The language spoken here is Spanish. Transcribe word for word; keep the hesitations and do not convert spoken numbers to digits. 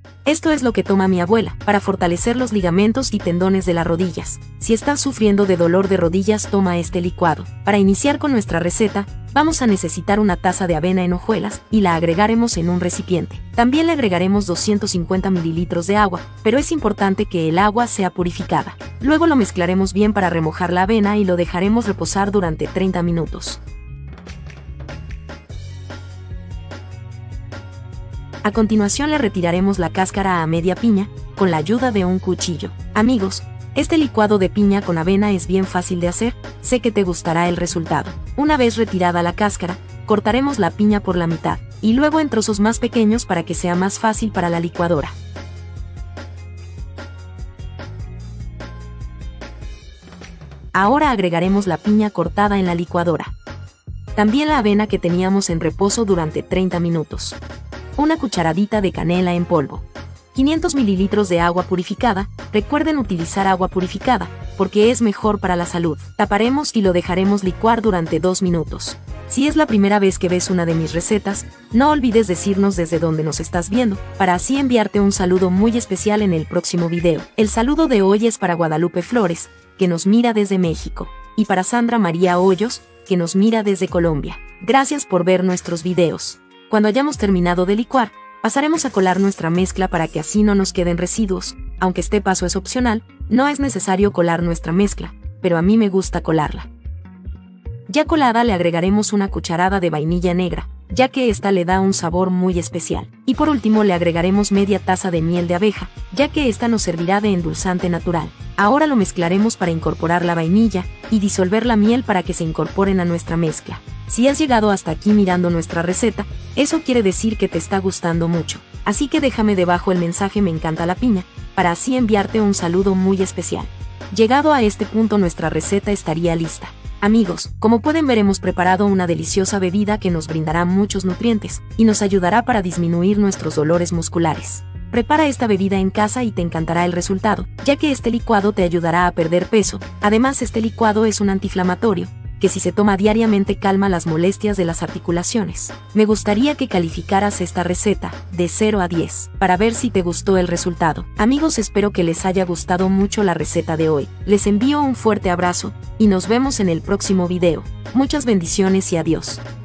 Esto es lo que toma mi abuela, para fortalecer los ligamentos y tendones de las rodillas. Si estás sufriendo de dolor de rodillas, toma este licuado. Para iniciar con nuestra receta, vamos a necesitar una taza de avena en hojuelas y la agregaremos en un recipiente. También le agregaremos doscientos cincuenta mililitros de agua, pero es importante que el agua sea purificada. Luego lo mezclaremos bien para remojar la avena y lo dejaremos reposar durante treinta minutos. A continuación le retiraremos la cáscara a media piña, con la ayuda de un cuchillo. Amigos, este licuado de piña con avena es bien fácil de hacer, sé que te gustará el resultado. Una vez retirada la cáscara, cortaremos la piña por la mitad, y luego en trozos más pequeños para que sea más fácil para la licuadora. Ahora agregaremos la piña cortada en la licuadora. También la avena que teníamos en reposo durante treinta minutos. Una cucharadita de canela en polvo. quinientos mililitros de agua purificada, recuerden utilizar agua purificada, porque es mejor para la salud. Taparemos y lo dejaremos licuar durante dos minutos. Si es la primera vez que ves una de mis recetas, no olvides decirnos desde dónde nos estás viendo, para así enviarte un saludo muy especial en el próximo video. El saludo de hoy es para Guadalupe Flores, que nos mira desde México, y para Sandra María Hoyos, que nos mira desde Colombia. Gracias por ver nuestros videos. Cuando hayamos terminado de licuar, pasaremos a colar nuestra mezcla para que así no nos queden residuos. Aunque este paso es opcional, no es necesario colar nuestra mezcla, pero a mí me gusta colarla. Ya colada le agregaremos una cucharada de vainilla negra, ya que esta le da un sabor muy especial. Y por último le agregaremos media taza de miel de abeja, ya que esta nos servirá de endulzante natural. Ahora lo mezclaremos para incorporar la vainilla y disolver la miel para que se incorporen a nuestra mezcla. Si has llegado hasta aquí mirando nuestra receta, eso quiere decir que te está gustando mucho. Así que déjame debajo el mensaje "me encanta la piña", para así enviarte un saludo muy especial. Llegado a este punto nuestra receta estaría lista. Amigos, como pueden ver hemos preparado una deliciosa bebida que nos brindará muchos nutrientes y nos ayudará para disminuir nuestros dolores musculares. Prepara esta bebida en casa y te encantará el resultado, ya que este licuado te ayudará a perder peso. Además, este licuado es un antiinflamatorio, que si se toma diariamente calma las molestias de las articulaciones. Me gustaría que calificaras esta receta de cero a diez para ver si te gustó el resultado. Amigos, espero que les haya gustado mucho la receta de hoy. Les envío un fuerte abrazo y nos vemos en el próximo video. Muchas bendiciones y adiós.